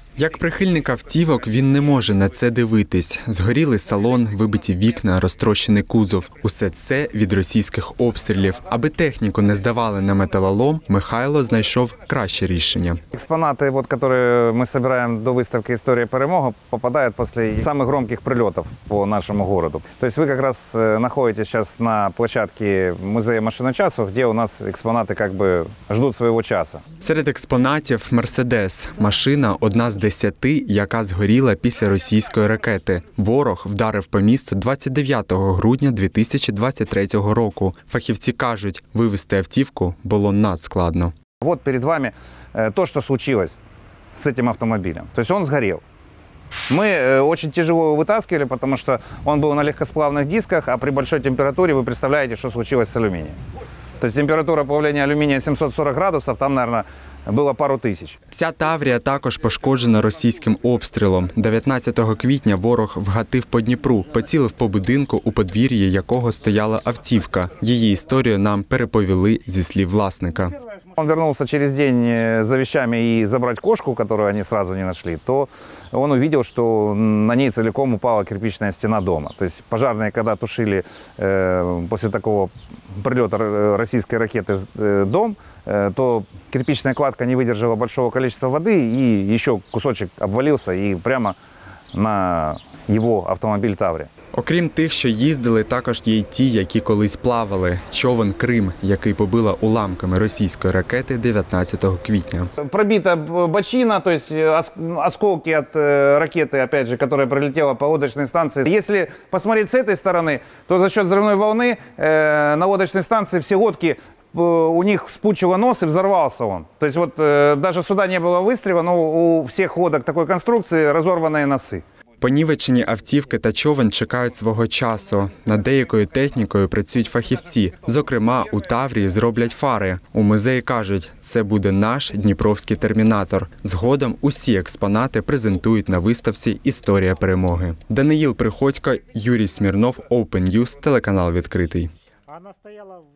Як прихильник автівок, він не може на це дивитись. Згорілий салон, вибиті вікна, розтрощений кузов. Усе це від російських обстрілів. Аби техніку не здавали на металолом, Михайло знайшов краще рішення. Экспонаты, которые мы собираем до выставки «История перемоги», попадают после самых громких прилетов по нашему городу. То есть вы как раз находитесь сейчас на площадке музея машин часу, где у нас экспонаты ждут своего часу. Серед експонатів – «Мерседес». Машина – одна з 10, яка згоріла після російської ракети. Ворог вдарив по місту 29 грудня 2023 року. Фахівці кажуть, вивезти автівку було надскладно. Вот перед вами то, что случилось с этим автомобилем. То есть он сгорел. Мы очень тяжело его вытаскивали, потому что он был на легкосплавных дисках, а при большой температуре вы представляете, что случилось с алюминием. То есть температура плавления алюминия 740 градусов, там, наверное, було пару тисяч. Ця Таврія також пошкоджена російським обстрілом. 19 квітня ворог вгатив по Дніпру, поцілив по будинку, у подвір'ї якого стояла автівка. Її історію нам переповіли зі слів власника. Он вернулся через день за вещами и забрать кошку, которую они сразу не нашли, то он увидел, что на ней целиком упала кирпичная стена дома. То есть пожарные, когда тушили после такого прилета российской ракеты дом, то кирпичная кладка не выдержала большого количества воды, и еще кусочек обвалился и прямо на його автомобіль «Таврія». Окрім тих, що їздили, також є й ті, які колись плавали. Човен «Крим», який побила уламками російської ракети 19 квітня. Пробита бочина, то есть осколки от ракеты, опять же, которая прилетела по лодочной станции. Если посмотреть с этой стороны, то за счет взрывной волны на лодочной станции все лодки у них спучило нос и взорвался он. То есть даже сюда не было выстрела, но у всех лодок такой конструкции разорванные носы. Понівечені автівки та човен чекають свого часу. Над деякою технікою працюють фахівці. Зокрема, у Таврії зроблять фари. У музеї кажуть, це буде наш дніпровський термінатор. Згодом усі експонати презентують на виставці «Історія перемоги». Даниїл Приходько, Юрій Смірнов, Open News, телеканал «Відкритий».